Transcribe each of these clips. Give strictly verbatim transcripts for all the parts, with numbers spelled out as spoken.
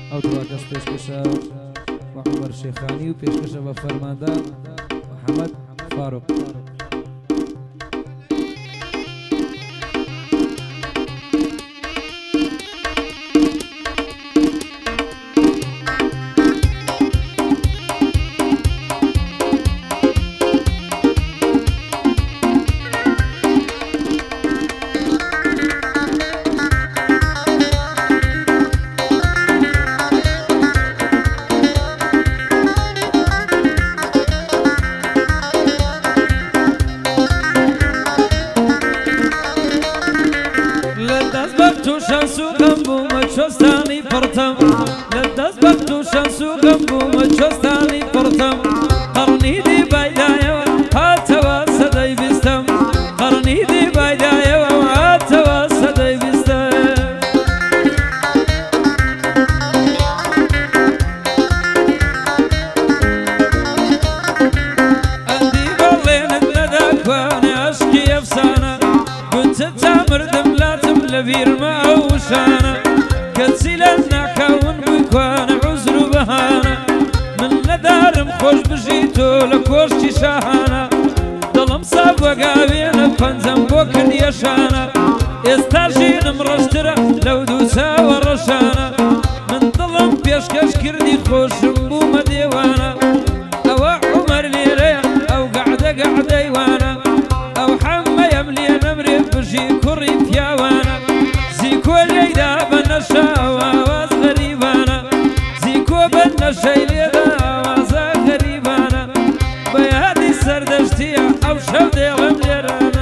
او دواکەس پێشکەشە بە عومەر شێخانی و پێشکەشە بە فەرماندار محەممەد فاروق. چۆستانی پڕتم لە دەست بەخت و شەنس و غەمبوومە چۆستانی پڕتم قەڕنی دیبایدایەوە هاتەوە سەدەی بیستم قەڕنی دیبایدایەوە هاتەوە سەدەی بیستم ئەندی بەڵێنت نەداکوانێ عەشقی ئەفسانە گوتت تا مردم لاتم لە بیرمە ئەو شانە کەچی لە ناکەون بکوانە عوزر و بەهانە من نەدارم خۆش بژی تۆ لە کۆشتی شاهانە دڵم ساف وەگاوێنە پەنجەم بۆ کردیە شانە ئێستا ژینم ڕەشترە لەو دوو چاوە ڕەشانە من دڵم پێشکەش کردی خۆشم بوومە دێوانە ئەوە عومەر لێرەیە ئەو گەعدە گەعدەیوانە ئەو حەممەیەم لێ نەمرێ بژی کوڕی پیاوانە زیکۆ لێیدا بە نەشاوە ئاواز غەریبانە زیکۆ بە نەشەی لێدا ئاوازە غەریبانە بە یادی سەردەشتیە ئەو شەو دێڵم لێرانە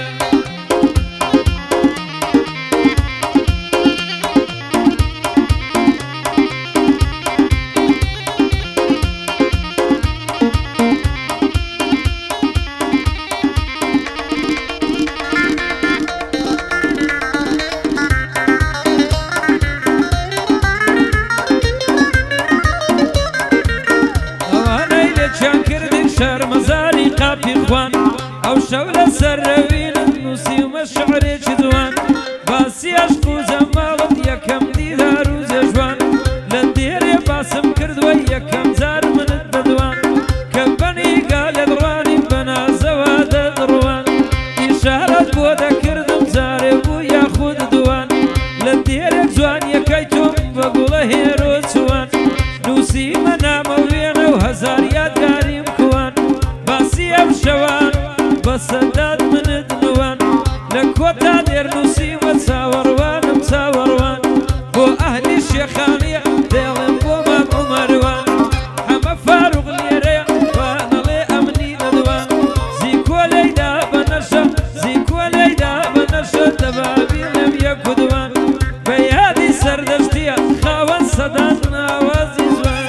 شەرمەزاری قاپی خوان ئەو شەو لە سەر ڕەوینت نووسیمە شعرێکی جوان باسی عەشق و جەماڵت یەکەم دیدار و جەژوان لە دێرێ باسم کردووە یەکەم جار منت بەدوان کە بەنیگا لێت ڕوانی بەنازەوە دەدڕوان ئیشارەت بۆ دەکردم جارێ بوو یاخود دوان لە دێرێک جوان یەکەی تۆم بە گوڵە هێرۆ چوان نووسیمە نامە وێنە و هەزار یادگاریم ئەم شەوان بە سەدات منت نوان لە کۆتا دێرنووسیوە چاوەڕوانم چاوەڕوان بۆ ئەهلی شێخانیە دێڵێم بۆ مام عومەروان هەمە فاروق لێرەیە وانەڵێ ئەمنی نەدوان زیکۆ لەیدا بە نەشە زیکۆ لەیدا بە نەشە دەبابیڵێم یەک و دوان بە یادی سەردەشتیە خاوەن سەدات ناوازی جوان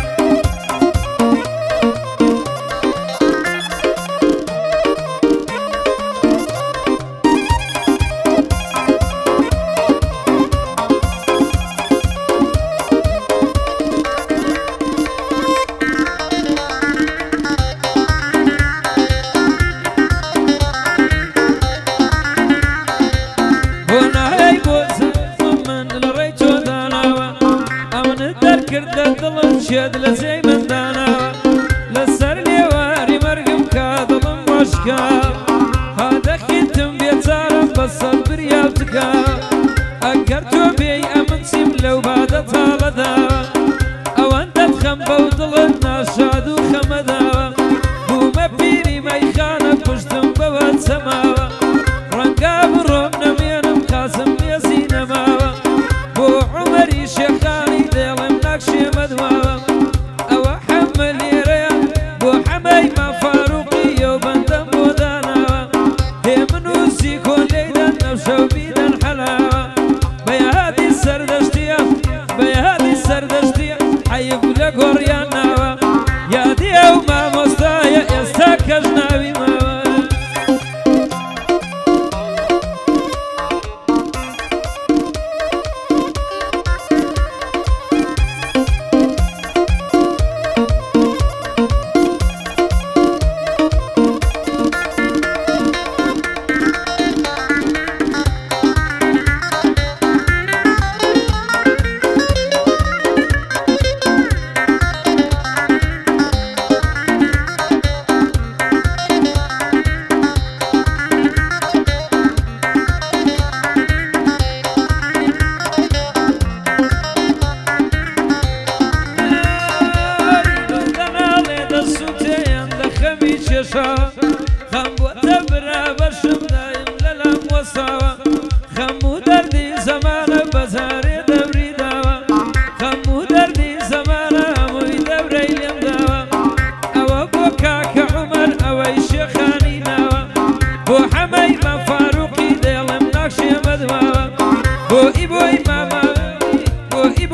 شێت لە جێی منداناوە لەسەر لێواری مەرگم کا دڵم وەشکا هادەخیتم بێچارەم بە سەد بریاو تکا ئەگەر تۆ بێی ئەمن چیم لەو بادە تاڵەداوە ئەوەندەت خەم بەو دڵت ناشاد و خەمەداوە بوومە پیری مەیخانە پشتم بەوە چەماوە ڕەنگا بڕۆم نەمێنم قاسم لێزی نەماوە بۆ عومەری شێخانی دێڵێم ناکشێمە دواوە ئەوە حەمە لێرەیە بۆ حەمەی ما فاروقیە و بەندەم بۆ داناوە هێ من و زیکۆ لێیدەن ئەو شەو بیدەن حەلاوە بە یادی سەردەشتیە بە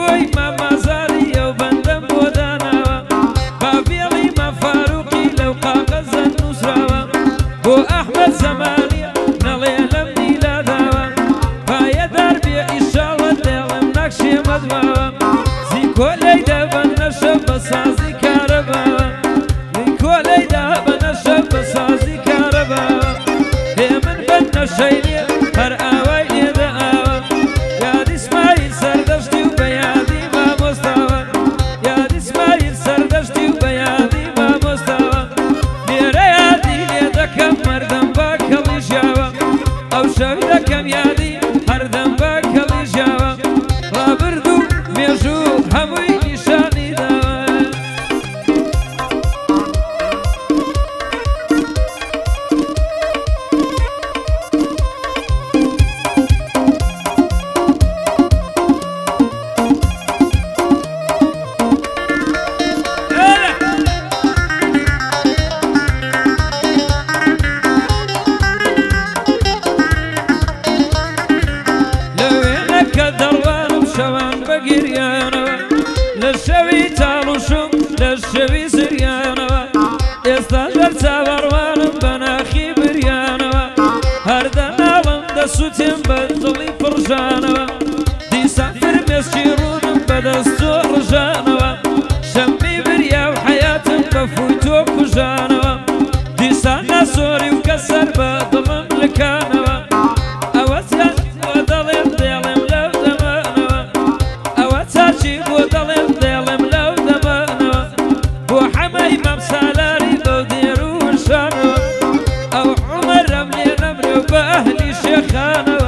بۆی مامازاری ئەو بەندەم بۆ داناوە بابێڵی مام فاروقی لەو قاغەزە نووسراوە بۆ ئەحمەد زەمانیە نەڵێ لەم دیلاداوە پایەدار بێ ئیشاڵە دێڵم نەکشێمە دواوە زیکۆلەی دەبەن نەشە بە سازی کارەباوە زیکۆلەی دابە نەشە بە سازی کارەباوە هێ من بەن نەشەی نیە هەر ئاوای لێدە ئاوە یادی ئیسماعیل سەردەشتی و بە یادی مامۆستاوە یادی ئیسماعیل سەردەشتی و بە یادی مامۆستاوە لێرە یادی لێ دەکەم مەردەم بە کەڵی ژیاوە ئەو شەوی دەکەم یادی هەردەم بە کەڵی ژیاوە ڕابرد و مێژوو هەمووی نیشانی داوە لەشەوی تاڵوشم لەشەوی زریانەوە ئێستا ژەر چاوەڕوانم بە ناخی بریانەوە هەردە ناڵم دەسووتێم بە دڵی پڕژانەوە دیسان فرمێسکی ڕوونم بەدەست تۆ ڕژانەوە شەممی بریا و حەیاتم بە فوی تۆ کوژانەوە دیسان ناسۆری و کەسەر بە دڵم لکانەوە ئەوە چەند بۆ دەڵێم دێڵێم لەو دەمانەوە ئەوە چاچی بۆ دەڵێم دێڵێم لەو دەمانەوە بۆ حەمەی مام سالاری بەو دێر و شانەوە ئەو عومەرەم لێ نەمرێ و بە ئەهلی شێخانەوە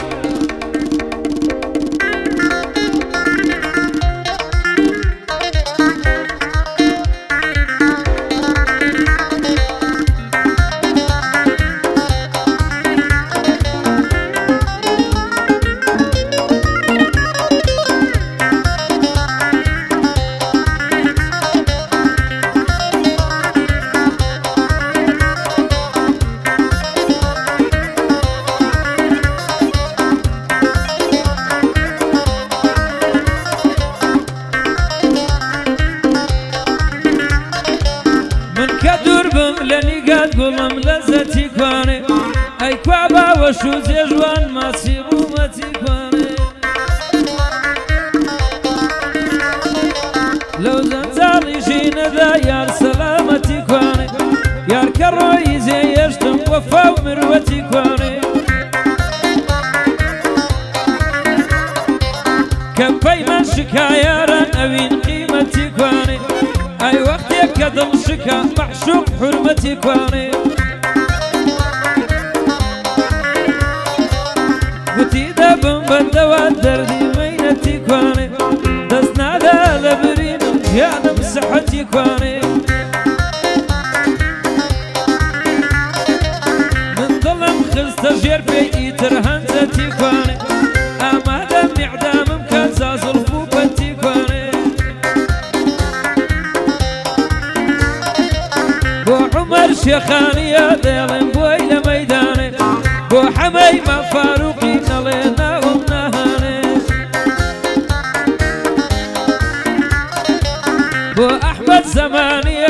گوڵم لەزەتی کوانێ ئەی کوا باوەش و جێژوان ماسی ڕوومەتی کوانێ لەو زەنجاڵی ژینەدا یار سەلامەتی کوانێ یار کە ڕۆیی زێیەشتم وەفا و مروەتی کوانێ کە پەیمان شکایاران ئەوین قیمەتی کوانێ ئەی وەختێک کە دڵ شکا مەعشوق حورمەتی کوانێ گوتی دەبم بەندەوە دەردی مەینەتی کوانێ دەست نادا لە برینم گیانم سەحەتی کوانێ من دڵم خستە ژێر پێی ئیتر هەنجەتی کوانێ ئامادە میعدامم کە زازڵف و بەتی کوانێ بۆ عومەر شێخانیە دێڵێم بۆی لە مەیدانێ بۆ حەمەی مام فاروقی نەڵێ ناوم نەهانێ بۆ ئەحمەد زەمانیە